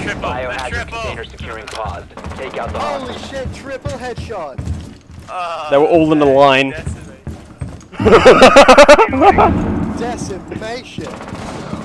Triple. Biohazard Triple. container securing paused. Take out the Holy hostage. shit, triple headshot. They were all in a line. Decimation.